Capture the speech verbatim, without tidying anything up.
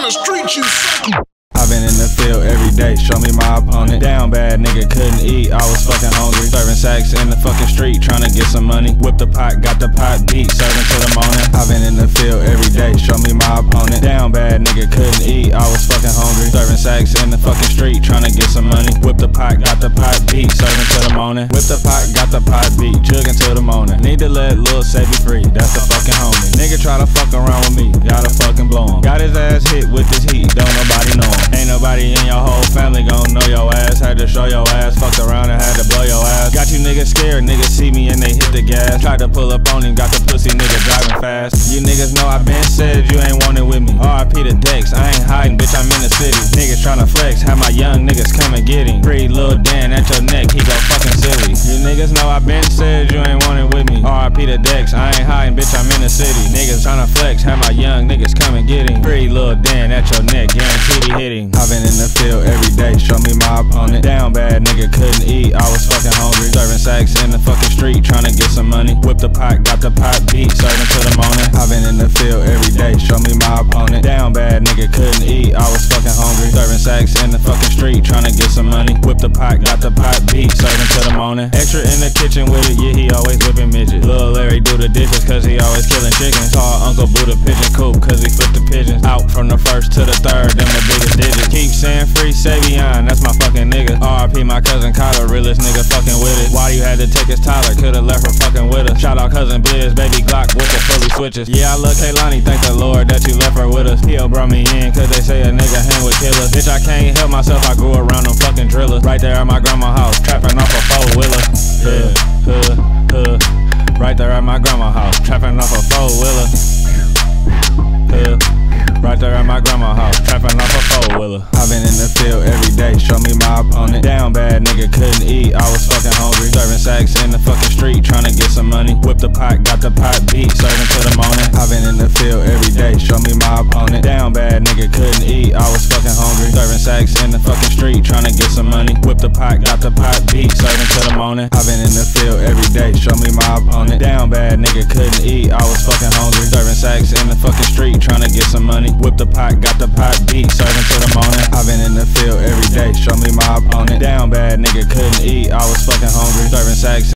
the street, you suck. I've been in the field every day, show me my opponent. Down bad, nigga, couldn't eat, I was fucking hungry. Serving sacks in the fucking street, tryna get some money. Whip the pot, got the pot beat, serving till the morning. I've been in the field every day, show me my opponent. Down bad, nigga, couldn't eat, I was fucking hungry. Serving sacks in the fucking street, tryna get some money. Whip the pot, got the pot beat, serving till the morning. Whip the pot, got the pot beat, jugging till the morning. Need to let Lil Say be free, that's the fucking homie. Nigga try to fuck around with me, gotta fucking blow him. Got his ass hit with this heat, don't nobody know him. Ain't nobody in your whole family gon' know your ass. Had to show your ass, fucked around and had to blow your ass. Got you niggas scared, niggas see me and they hit the gas. Tried to pull up on him, got the pussy nigga driving fast. You niggas know I been said you ain't wanted with me. R I P to Dex, I ain't hiding, bitch, I'm in the city. Niggas tryna flex, have my young niggas come and get him. Free Lil Dan at your neck, he go fucking silly. You niggas know I been said you ain't wanted with me. R I P to Dex, I ain't hiding, bitch, I'm in the city. Niggas tryna flex, have my young niggas come and get him. Free Lil Dan at your neck, guaranteed he hit him. I've been in the field every day, show me my opponent. Down bad, nigga, couldn't eat, I was fucking hungry. Serving sacks in the fucking street, tryna get some money. Whip the pot, got the pot beat, serving till the morning. I've been in the field every day, show me my opponent. Down bad, nigga, couldn't eat, I was fucking hungry. Serving sacks in the fucking street, tryna get some money. Whip the pot, got the pot beat, serving till the morning. Extra in the kitchen with it, yeah, he always whipping midget. Lil Larry do the dishes, cause he always killing chickens. Tall Uncle Boo the pigeon coop, cause he flipped the pigeons. Out from the first to the third, them the biggest digits. Keep saying free Savion, that's my fucking nigga. R I P my cousin Kyler, realest nigga fucking with it. Why you had to take his Tyler, could've left her fucking with us. Shout out cousin Blizz, baby Glock with the fully switches. Yeah, I love Kaylani, thank the Lord that you left her with us. P O brought me in, cause they say a nigga hang with killers. Bitch, I can't help myself, I grew around them fucking drillers. Right there at my grandma's house, trapping off a four-wheeler. Yeah, huh, huh. Right there at my grandma's house, trapping off a four-wheeler. Yeah. Right there at my grandma's house, trapping off a four-wheeler. I've been in the field every day, show me my opponent. Down bad, nigga, couldn't eat, I was fucking hungry. Serving sacks in the fucking street, tryna get some money. Whip the pot, got the pot beat, serving till the morning. I've been in the field every day, show me my opponent. Down bad, nigga, couldn't eat, I was fucking hungry. Serving sacks in the fucking street, tryna get some money. Whip the pot, got the pot beat, serving till the morning. I've been in the field every day, show me my opponent. Down bad, nigga, couldn't eat, I was fucking hungry. Serving sacks in the fucking street, tryna get some money. Whip the pot, got the pot beat, serving till the morning. I've been in the field every day, show me my opponent. Down bad, nigga, couldn't eat, I was fucking hungry. Serving sacks